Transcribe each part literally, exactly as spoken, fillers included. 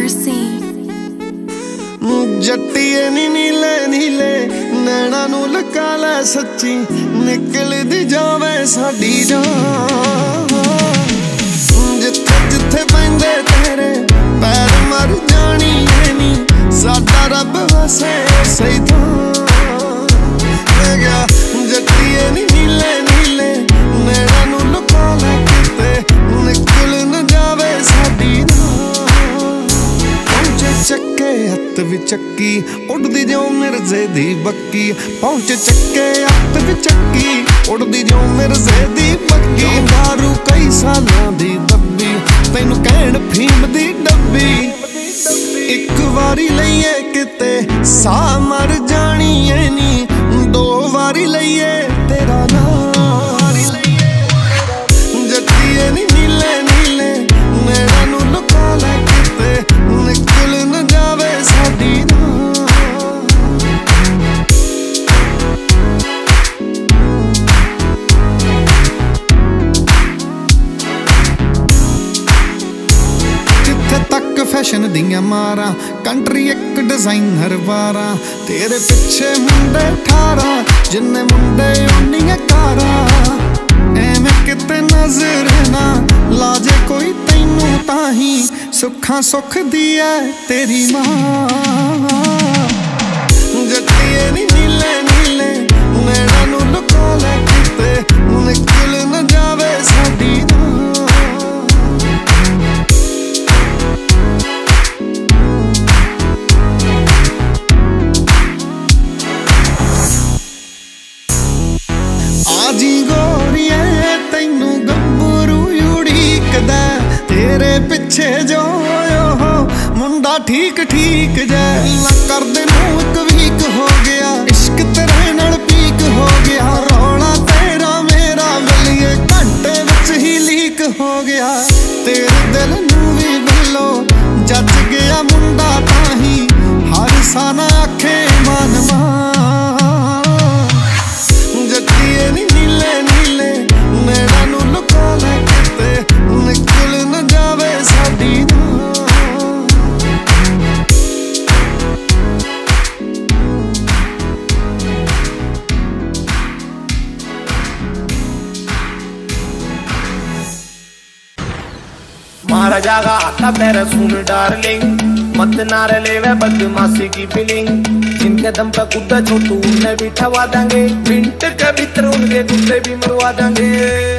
जट्टिए नी नीले नीले नैना नू लका लै सच्ची निकलदी जावे साडी जान। जिथे जिथे पैंदे तेरे पैर मर जानी है नी साडा रब वसे सही था गया। जट्टिए नी नीले नीले नैना नू लका लै किते निकल न जावे साडी चक्के हत्थ भी चक्की उड़दी जो मिर्जे दी बक्की। पहुंचे चक्के हत्थ भी चक्की उड़दी जो मिर्जे दी बक्की। दारू कई सालां दी दब्बी तैनू कहण फीम दी डब्बी। एक वारी लईए किते सा मर जानी है नी दो वारी लईए तेरा नाम। जट्टिए नी नीले नीले नैना नू लुका लै किते निकल न जावे साडी जिथे तक फैशन दियां मारा कंट्री एक डिजाइनर बारा। तेरे पिछे मुंडे ठारा जिन्ने मुंडे उन्नियां कारा। एवें किते नजर ना लाजे कोई तैनू ताही सुखा सुख दिया तेरी मां। जट्टिए नी नीले नीले नैना नू लुका लै किते निकल न जावे साडी आजी गोरिए तैनू गब्बरू उड़ीकदा। तेरे पिछे जो हो मुंडा ठीक ठीक जै कर दे एक वीक हो गया। इश्क तेरे नाल पीक हो गया। रौला तेरा मेरा गलिए घंटे विच ही लीक हो गया। तेरे दिल नू भी बल्लो जज गया मुंडा ताही हर साना आखे मन मान। जट्टिए नी नीले नीले नैना नू लुका लै किते निकल न जावे साडी मारा जागा आता पैर सुन डार्लिंग मत नार लेवे बदमाशी की फीलिंग। जिनके दम पे कुत्ता छोटू उन्हें भी ठवा देंगे। मिनट के भीतर उनके कुत्ते भी मरवा देंगे।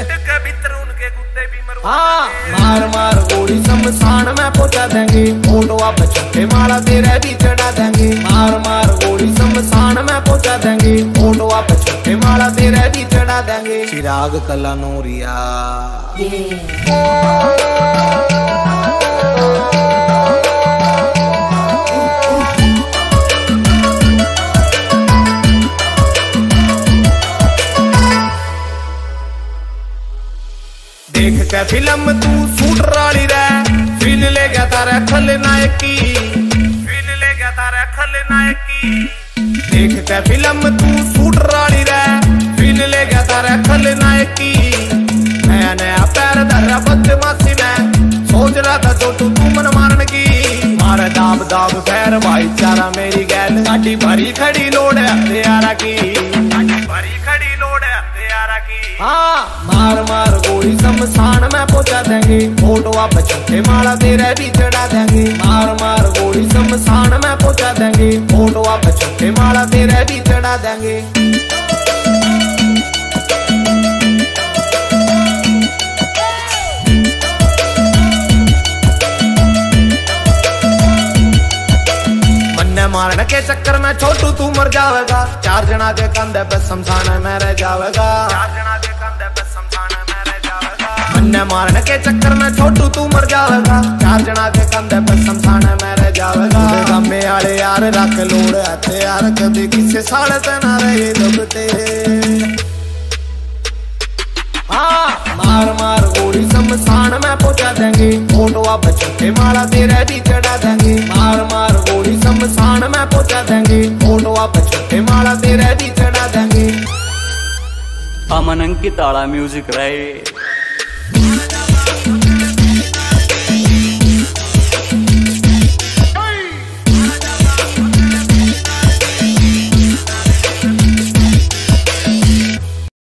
हाँ मार मार गोली शमशान में पहुंचा देंगे। फोटोआ पे छक्के माला तेरे भी चढ़ा देंगे। मार मार गोली शमशान में पहुंचा देंगे। फोटोआ पे छक्के माला तेरे भी चढ़ा देंगे। चिराग कला नूरिया देख के फिल्म तू सूट राली रे फील ले गया तारा खलनायक की। फील ले गया तारा खलनायक की। देख के फिल्म तू सूट राली रे फील ले गया तारा खलनायक की। नया नया पैर धरा बदमाशी में सोच रहा था जो तू तू मन मारन की। मारे दाब दाब पैर भाईचारा मेरी गैल गाड़ी भरी खड़ी लोड है हथियारा की। भरी खड़ी लोड है हथियारा की। हाँ मार मार गोली शमशान में पहुंचा देंगे। फोटोआ पे छक्के माला तेरे भी चढ़ा देंगे। मार मार गोली शमशान में पहुंचा देंगे। फोटोआ पे छक्के माला तेरे भी चढ़ा देंगे। मारने के चक्कर में छोटू तू मर जावेगा। चार जना के कंधे पे शमशान में रह जावेगा। चार जना के कंधे पे शमशान में रह जावेगा। मन्ने मारने के चक्कर में छोटू तू मर जावेगा। चार जना के कंधे पे शमशान में रह जावेगा। गमे आले यार रख लोड़ हते यार कभी किसे साढ़े ते ना रहे दबते। हाँ मार मार गोली शमशान में पहुंचा देंगे। फोटोआ पे छक्के माला तेरे भी चढ़ा देंगे। मार मार गोली शमशान में पहुंचा देंगे। फोटोआ पे छक्के माला तेरे भी चढ़ा देंगे। अमन अंकित आला म्यूजिक रहे।